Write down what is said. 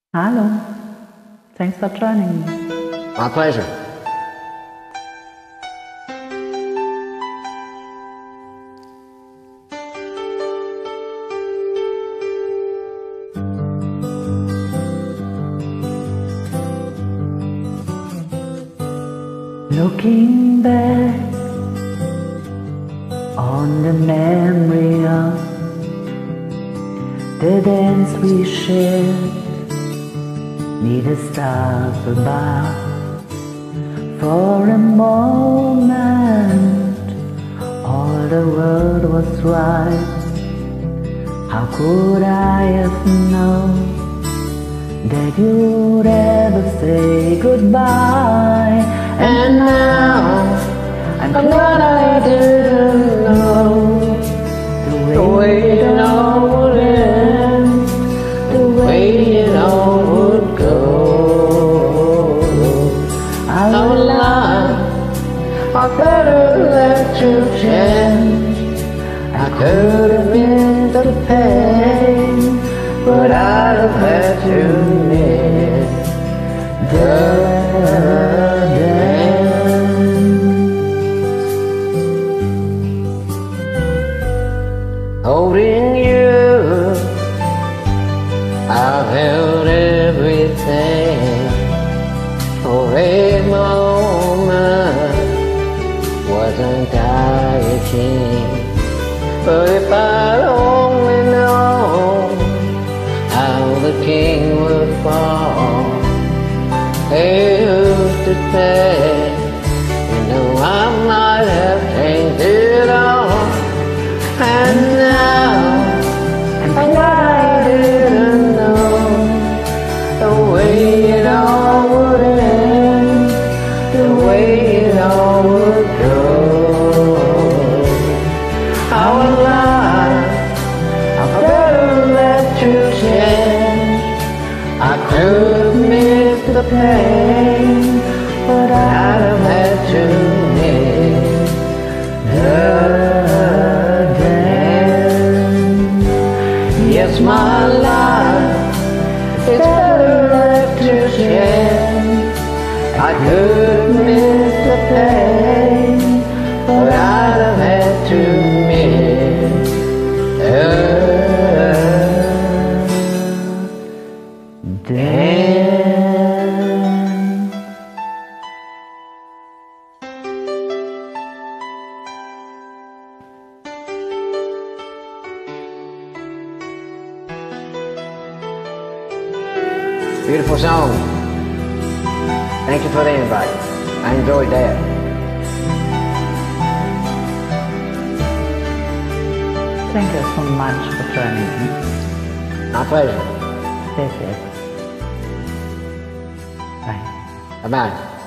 Hello. Thanks for joining me. My pleasure. Looking back on the memory of the dance we shared near the stars above. For a moment all the world was right. How could I have known that you'd ever say goodbye? And now I'm glad I didn't know the way it all would end, the way it all would go. I would lie, I better let you change. I could have missed the pain, but I'd have had to miss the holding you, I've held everything. For a moment, wasn't I a king? But if I'd only known how the king would fall, hey, who's to say? You know I might have changed it all. And now I'm glad I didn't know the way it all would end, the way it all would go. I would lie, I better let you change. I could have missed the pain, but I'd have had to miss the yes, my life, it's better left to change. I could have missed the pain, but I'd have had to miss the dance. Beautiful song. Thank you for the invite. I enjoyed that. Thank you so much for joining me. My pleasure. Stay safe. Bye. Bye-bye.